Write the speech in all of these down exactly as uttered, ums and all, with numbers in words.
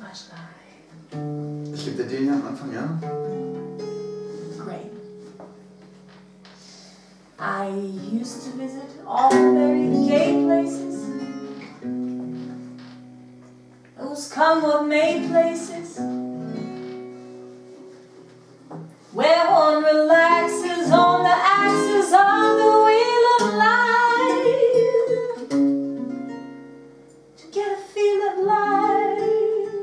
Ich gebe dir den hier am Anfang, ja? Great. I used to visit all the very gay places, those come what may places, where one relaxes on the axis of the wheel of life to get a feel of life,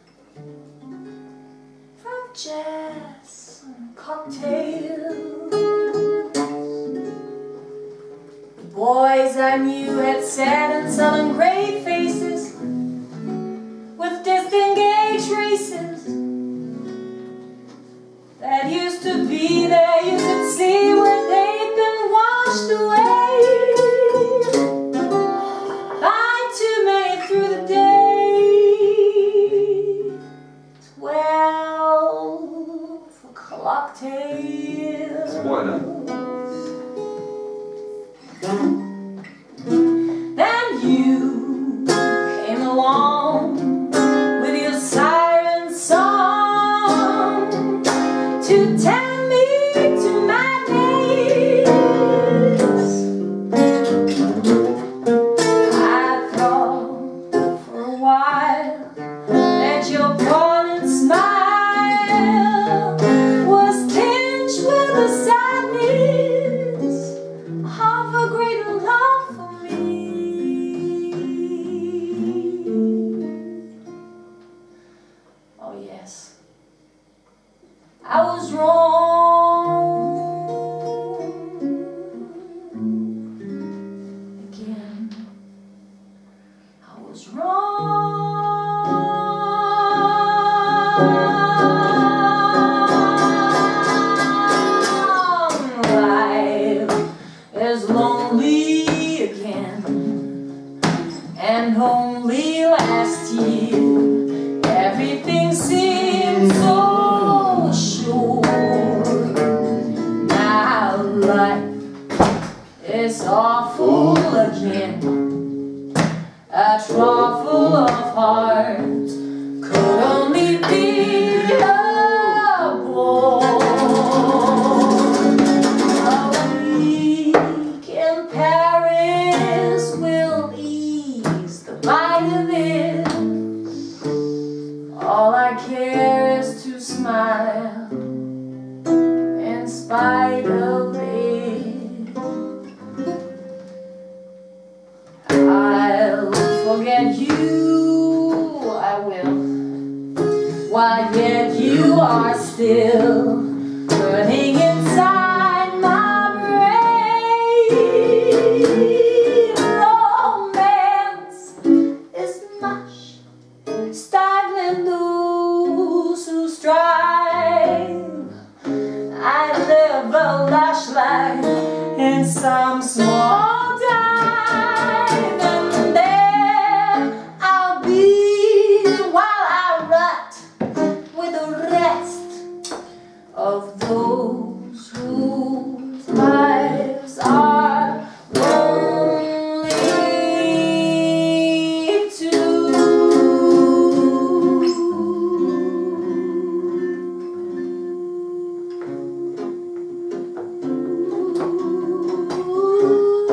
from jazz and cocktails. The boys I knew had sad and sullen grey faces with disengaged races that used to be there. You could see where they'd been washed away by too many through the day. Twelve cocktails. Spoiler. Then you came along with your siren song to tell me to madness. I thought for a while that your poignant smile was tinged with the sadness of a great love for me. Oh yes, I was wrong again. I was wrong. Life is lonely again, and only last year everything seemed so sure. Now life is awful again, a trough full of hearts could only be a bore. A week in Paris will ease the bite of it. All I care is to smile in spite of it. I'll forget you, I will, while yet you are still burning inside my brain. Romance is much stifling those who strive. I live a lush life in some small dive, and there I'll be while I rut with the rest of those whose lives are lonely too. Ooh.